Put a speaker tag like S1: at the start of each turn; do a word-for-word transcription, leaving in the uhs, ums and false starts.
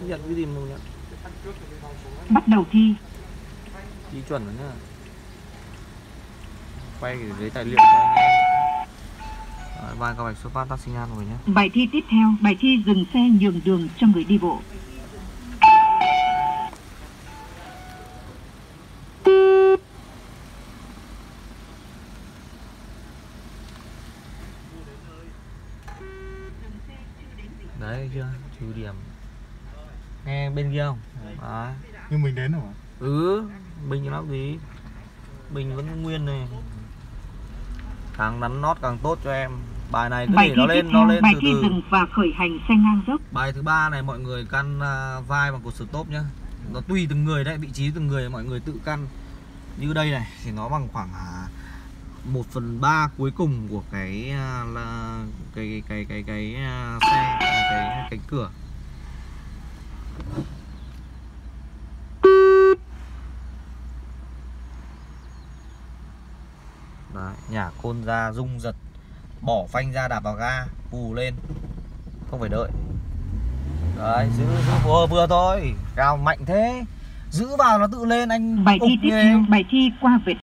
S1: Nhận cái gì mà nhận?
S2: Bắt đầu thi.
S1: Thi chuẩn rồi nhá. Quay để lấy tài liệu cho anh em. Rồi, bài câu bạch xuất phát taxi nhan rồi nhé.
S2: Bài thi tiếp theo, bài thi dừng xe nhường đường cho người đi bộ.
S1: Đấy chưa? Trừ điểm. Nghe bên kia không? Đấy.
S3: Nhưng mình đến rồi.
S1: Ừ, bình lắm gì. Bình vẫn nguyên này. Càng nắn nót càng tốt cho em. Bài này cứ
S2: Bài
S1: để
S2: thi
S1: nó lên,
S2: tiếp
S1: nó
S2: theo,
S1: lên
S2: bài
S1: từ
S2: thi
S1: từ.
S2: dừng và khởi hành xe ngang dốc.
S1: Bài thứ ba này mọi người căn uh, vai bằng cột stop nhá. Nó tùy từng người đấy, vị trí từng người mọi người tự căn. Như đây này thì nó bằng khoảng một phần ba cuối cùng của cái uh, là cái cái cái cái, cái uh, xe cái cánh cửa. Đấy, nhả côn ra rung giật, bỏ phanh ra đạp vào ga, hù lên, không phải đợi. Đấy, giữ giữ vừa vừa thôi, cao mạnh thế, giữ vào nó tự lên anh.
S2: Bài thi tiếp theo, bài thi qua vệt